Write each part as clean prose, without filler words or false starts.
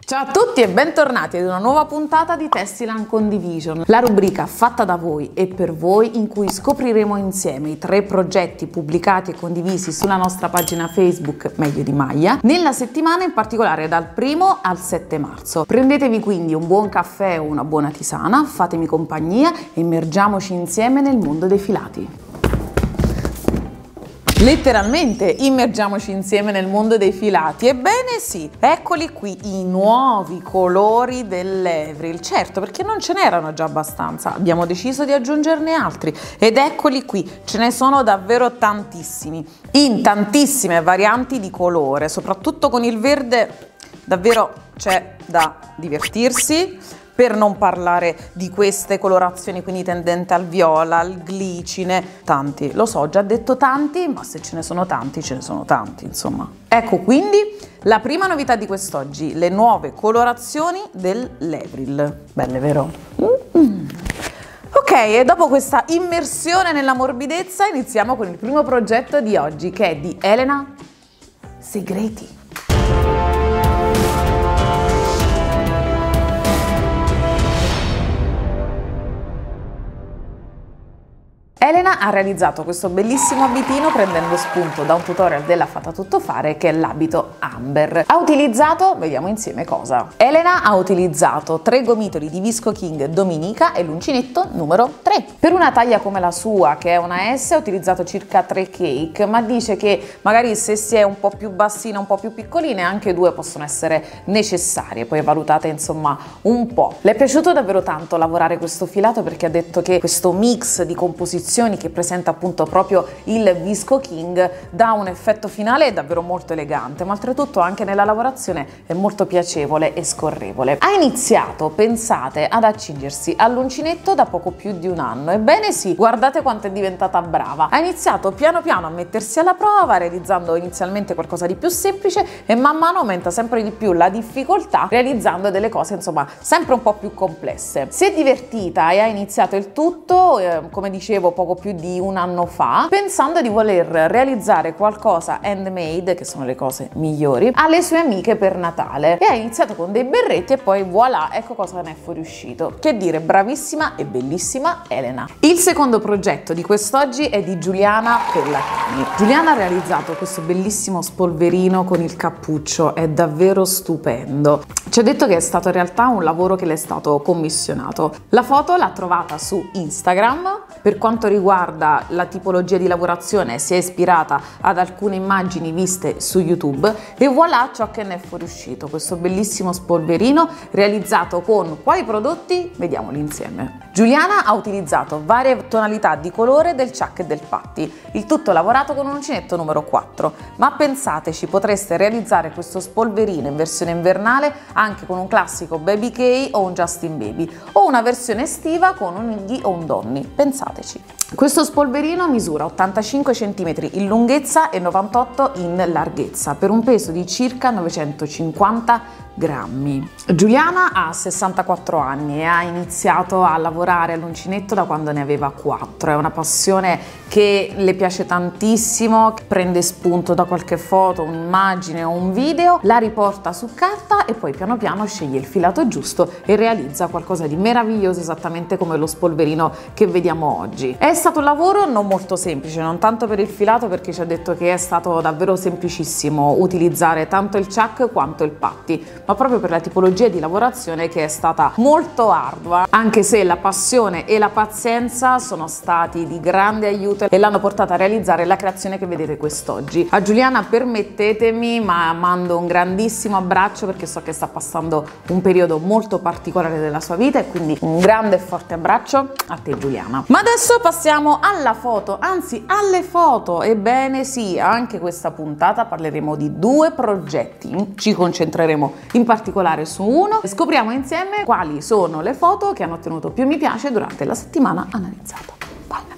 Ciao a tutti e bentornati ad una nuova puntata di Testiland Condivision, la rubrica fatta da voi e per voi in cui scopriremo insieme i 3 progetti pubblicati e condivisi sulla nostra pagina Facebook Meglio di Maglia nella settimana, in particolare dal 1° al 7 marzo. Prendetevi quindi un buon caffè o una buona tisana, fatemi compagnia e immergiamoci insieme nel mondo dei filati. Letteralmente immergiamoci insieme nel mondo dei filati. Ebbene sì, eccoli qui i nuovi colori dell'Avril. Certo, perché non ce n'erano già abbastanza, abbiamo deciso di aggiungerne altri ed eccoli qui, ce ne sono davvero tantissimi, in tantissime varianti di colore, soprattutto con il verde davvero c'è da divertirsi. Per non parlare di queste colorazioni, quindi tendente al viola, al glicine, tanti, lo so, ho già detto tanti, ma se ce ne sono tanti, ce ne sono tanti, insomma. Ecco quindi la prima novità di quest'oggi, le nuove colorazioni dell'Avril. Belle, vero? Ok, e dopo questa immersione nella morbidezza iniziamo con il primo progetto di oggi, che è di Elena Segreti. Elena ha realizzato questo bellissimo abitino prendendo spunto da un tutorial della Fatta Tutto Fare, che è l'abito Amber. Ha utilizzato, vediamo insieme cosa. Elena ha utilizzato 3 gomitoli di Visco King Dominica e l'uncinetto numero 3. Per una taglia come la sua, che è una S, ha utilizzato circa 3 cake, ma dice che magari se si è un po' più bassina, un po' più piccoline, anche 2 possono essere necessarie, poi valutate insomma un po'. Le è piaciuto davvero tanto lavorare questo filato perché ha detto che questo mix di composizioni che presenta appunto proprio il Visco King dà un effetto finale davvero molto elegante, ma oltretutto anche nella lavorazione è molto piacevole e scorrevole. Ha iniziato, pensate, ad accingersi all'uncinetto da poco più di un anno. Ebbene sì, guardate quanto è diventata brava. Ha iniziato piano piano a mettersi alla prova, realizzando inizialmente qualcosa di più semplice e man mano aumenta sempre di più la difficoltà, realizzando delle cose insomma sempre un po' più complesse. Si è divertita e ha iniziato il tutto, come dicevo, poco più di un anno fa, pensando di voler realizzare qualcosa handmade, che sono le cose migliori, alle sue amiche per Natale, e ha iniziato con dei berretti e poi voilà, ecco cosa ne è fuoriuscito. Che dire, bravissima e bellissima Elena. Il secondo progetto di quest'oggi è di Giuliana Pellacani. Giuliana ha realizzato questo bellissimo spolverino con il cappuccio, è davvero stupendo. Ci ha detto che è stato in realtà un lavoro che le è stato commissionato. La foto l'ha trovata su Instagram. Per quanto riguarda la tipologia di lavorazione si è ispirata ad alcune immagini viste su YouTube e voilà ciò che ne è fuoriuscito, questo bellissimo spolverino realizzato con quali prodotti? Vediamoli insieme. Giuliana ha utilizzato varie tonalità di colore del ciak e del patti, il tutto lavorato con un uncinetto numero 4, ma pensateci, potreste realizzare questo spolverino in versione invernale anche con un classico Baby K o un Justin Baby, o una versione estiva con un Iggy o un Donny, pensateci. Questo spolverino misura 85 cm in lunghezza e 98 in larghezza, per un peso di circa 950 grammi. Giuliana ha 64 anni e ha iniziato a lavorare all'uncinetto da quando ne aveva 4. È una passione che le piace tantissimo, prende spunto da qualche foto, un'immagine o un video, la riporta su carta e poi piano piano sceglie il filato giusto e realizza qualcosa di meraviglioso, esattamente come lo spolverino che vediamo oggi. È stato un lavoro non molto semplice, non tanto per il filato, perché ci ha detto che è stato davvero semplicissimo utilizzare tanto il ciak quanto il patti, ma proprio per la tipologia di lavorazione che è stata molto ardua, anche se la passione e la pazienza sono stati di grande aiuto e l'hanno portata a realizzare la creazione che vedete quest'oggi. A Giuliana permettetemi, ma mando un grandissimo abbraccio perché so che sta passando un periodo molto particolare della sua vita e quindi un grande e forte abbraccio a te Giuliana. Ma adesso passiamo alla foto, anzi alle foto. Ebbene sì, anche questa puntata parleremo di 2 progetti, ci concentreremo in particolare su uno e scopriamo insieme quali sono le foto che hanno ottenuto più mi piace durante la settimana analizzata. Vai.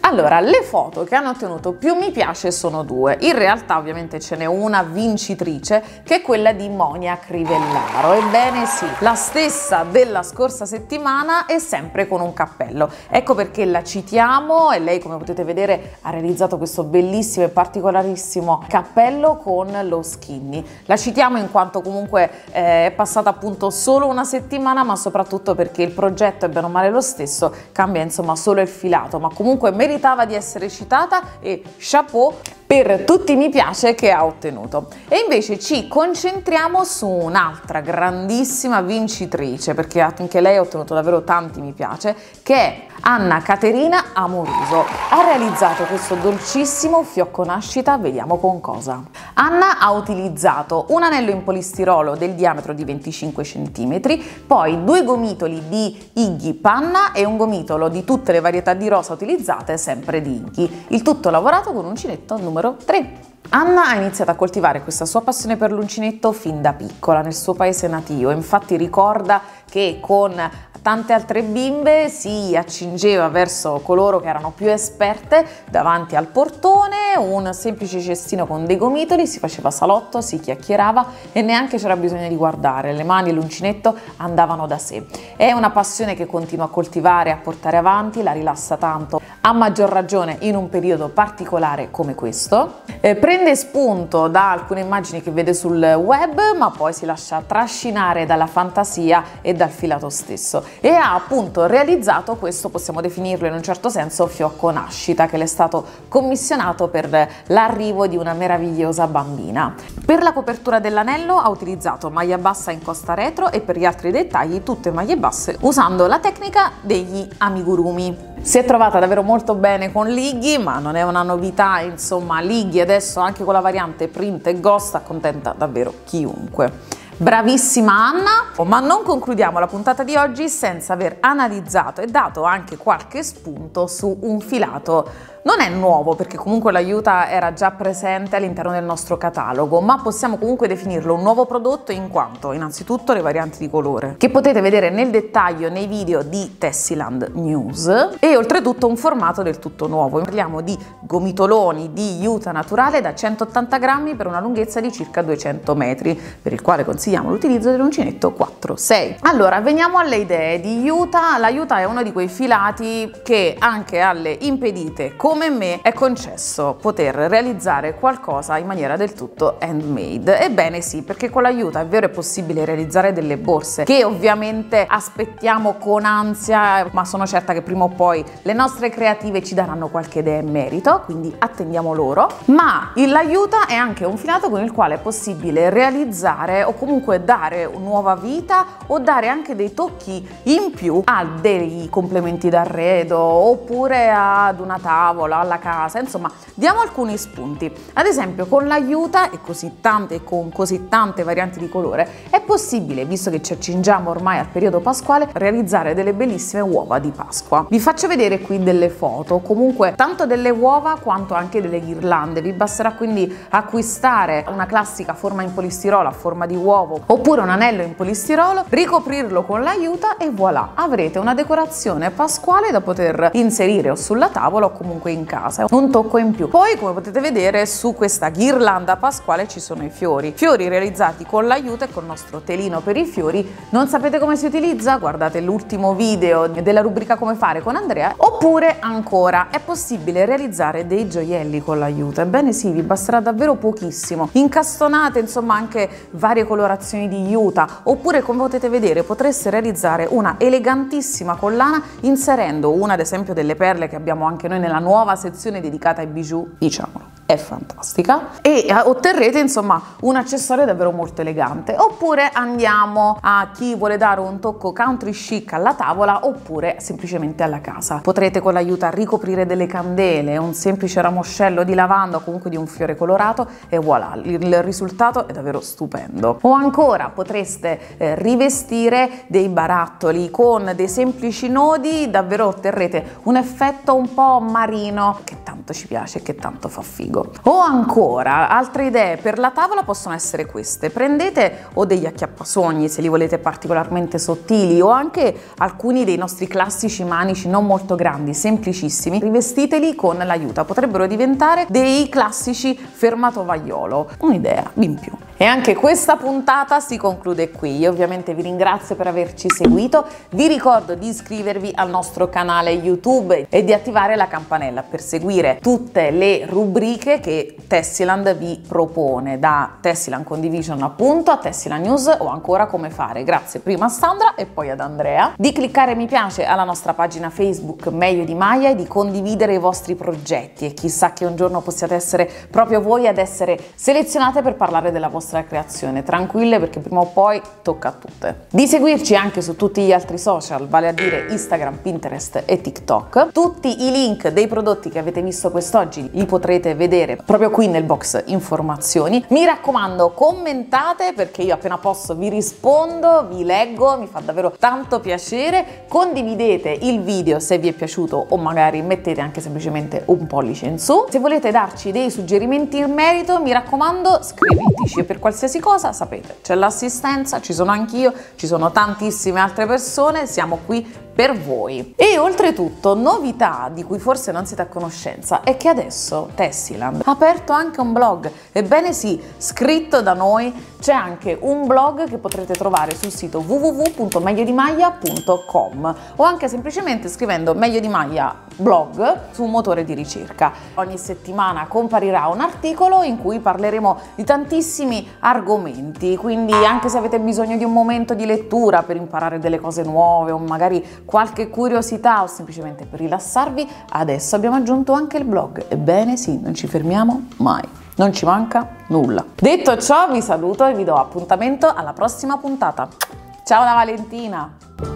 Allora, le foto che hanno ottenuto più mi piace sono due. In realtà ovviamente ce n'è una vincitrice, che è quella di Monia Crivellaro. Ebbene sì, la stessa della scorsa settimana e sempre con un cappello. Ecco perché la citiamo, e lei, come potete vedere, ha realizzato questo bellissimo e particolarissimo cappello con lo skinny. La citiamo in quanto comunque è passata appunto solo una settimana, ma soprattutto perché il progetto è bene o male lo stesso, cambia insomma solo il filato, ma comunque meritava di essere citata e chapeau per tutti i mi piace che ha ottenuto. E invece ci concentriamo su un'altra grandissima vincitrice, perché anche lei ha ottenuto davvero tanti mi piace, che è Anna Caterina Amoruso. Ha realizzato questo dolcissimo fiocco nascita, vediamo con cosa. Anna ha utilizzato un anello in polistirolo del diametro di 25 cm, poi 2 gomitoli di Iggy panna e un gomitolo di tutte le varietà di rosa utilizzate, sempre di Iggy. Il tutto lavorato con uncinetto numero 3. Anna ha iniziato a coltivare questa sua passione per l'uncinetto fin da piccola nel suo paese natio, infatti ricorda che con tante altre bimbe si accingeva verso coloro che erano più esperte davanti al portone, un semplice cestino con dei gomitoli, si faceva salotto, si chiacchierava e neanche c'era bisogno di guardare, le mani e l'uncinetto andavano da sé. È una passione che continua a coltivare e a portare avanti, la rilassa tanto, a maggior ragione in un periodo particolare come questo. Prende spunto da alcune immagini che vede sul web, ma poi si lascia trascinare dalla fantasia e dal filato stesso. E ha appunto realizzato questo, possiamo definirlo in un certo senso, fiocco nascita, che le è stato commissionato per l'arrivo di una meravigliosa bambina. Per la copertura dell'anello ha utilizzato maglia bassa in costa retro e per gli altri dettagli tutte maglie basse usando la tecnica degli amigurumi. Si è trovata davvero molto bene con l'Iggy, ma non è una novità, insomma l'Iggy adesso anche con la variante print e ghost accontenta davvero chiunque. Bravissima Anna, ma non concludiamo la puntata di oggi senza aver analizzato e dato anche qualche spunto su un filato. Non è nuovo perché comunque l'Aiuta era già presente all'interno del nostro catalogo, ma possiamo comunque definirlo un nuovo prodotto in quanto innanzitutto le varianti di colore, che potete vedere nel dettaglio nei video di Tessiland News, e oltretutto un formato del tutto nuovo. Parliamo di gomitoloni di Juta naturale da 180 grammi per una lunghezza di circa 200 metri, per il quale consigliamo l'utilizzo dell'uncinetto 4-6. Allora, veniamo alle idee di Juta. La Juta è uno di quei filati che anche alle impedite come me è concesso poter realizzare qualcosa in maniera del tutto handmade. Ebbene sì, perché con l'Aiuta è vero, è possibile realizzare delle borse che ovviamente aspettiamo con ansia, ma sono certa che prima o poi le nostre creative ci daranno qualche idea in merito, quindi attendiamo loro. Ma l'Aiuta è anche un filato con il quale è possibile realizzare o comunque dare nuova vita o dare anche dei tocchi in più a dei complementi d'arredo oppure ad una tavola, alla casa, insomma diamo alcuni spunti. Ad esempio con l'Aiuta e con così tante varianti di colore è possibile, visto che ci accingiamo ormai al periodo pasquale, realizzare delle bellissime uova di Pasqua. Vi faccio vedere qui delle foto, comunque tanto delle uova quanto anche delle ghirlande. Vi basterà quindi acquistare una classica forma in polistirolo a forma di uovo oppure un anello in polistirolo, ricoprirlo con l'Aiuta e voilà, avrete una decorazione pasquale da poter inserire o sulla tavola o comunque in casa, un tocco in più. Poi, come potete vedere, su questa ghirlanda pasquale ci sono i fiori realizzati con l'Aiuta e col nostro telino per i fiori. Non sapete come si utilizza? Guardate l'ultimo video della rubrica Come fare con Andrea. Oppure ancora è possibile realizzare dei gioielli con l'Aiuta. Ebbene sì, vi basterà davvero pochissimo, incastonate insomma anche varie colorazioni di Juta, oppure come potete vedere potreste realizzare una elegantissima collana inserendo una ad esempio delle perle che abbiamo anche noi nella nuova sezione dedicata ai bijou, diciamolo. È fantastica e otterrete insomma un accessorio davvero molto elegante. Oppure andiamo a chi vuole dare un tocco country chic alla tavola oppure semplicemente alla casa. Potrete con l'Aiuta ricoprire delle candele, un semplice ramoscello di lavanda o comunque di un fiore colorato e voilà, il risultato è davvero stupendo. O ancora potreste rivestire dei barattoli con dei semplici nodi, davvero otterrete un effetto un po' marino che tanto ci piace e che tanto fa figo. figo. O ancora, altre idee per la tavola possono essere queste: prendete o degli acchiappasogni se li volete particolarmente sottili, o anche alcuni dei nostri classici manici non molto grandi, semplicissimi, rivestiteli con l'aiuta, potrebbero diventare dei classici fermatovaiolo. Un'idea in più. E anche questa puntata si conclude qui. Io ovviamente vi ringrazio per averci seguito, vi ricordo di iscrivervi al nostro canale YouTube e di attivare la campanella per seguire tutte le rubriche che Tessiland vi propone, da Tessiland Condivision appunto a Tessiland News, o ancora come fare. Grazie prima a Sandra e poi ad Andrea. Di cliccare mi piace alla nostra pagina Facebook Meglio di Maya e di condividere i vostri progetti, e chissà che un giorno possiate essere proprio voi ad essere selezionate per parlare della vostra creazione. Tranquille, perché prima o poi tocca a tutte. Di seguirci anche su tutti gli altri social, vale a dire Instagram, Pinterest e TikTok. Tutti i link dei prodotti che avete visto quest'oggi li potrete vedere proprio qui nel box informazioni. Mi raccomando, commentate, perché io appena posso vi rispondo, vi leggo, mi fa davvero tanto piacere. Condividete il video se vi è piaciuto, o magari mettete anche semplicemente un pollice in su. Se volete darci dei suggerimenti in merito, mi raccomando, scriveteci. Per qualsiasi cosa, sapete, c'è l'assistenza, ci sono anch'io, ci sono tantissime altre persone, siamo qui per voi. E oltretutto, novità di cui forse non siete a conoscenza è che adesso Tessiland ha aperto anche un blog. Ebbene sì, scritto da noi. C'è anche un blog che potrete trovare sul sito www.megliodimaglia.com, o anche semplicemente scrivendo Meglio di Maglia blog su un motore di ricerca. Ogni settimana comparirà un articolo in cui parleremo di tantissimi argomenti, quindi anche se avete bisogno di un momento di lettura per imparare delle cose nuove, o magari qualche curiosità, o semplicemente per rilassarvi, adesso abbiamo aggiunto anche il blog. Ebbene sì, non ci fermiamo mai, non ci manca nulla. Detto ciò, vi saluto e vi do appuntamento alla prossima puntata. Ciao da Valentina!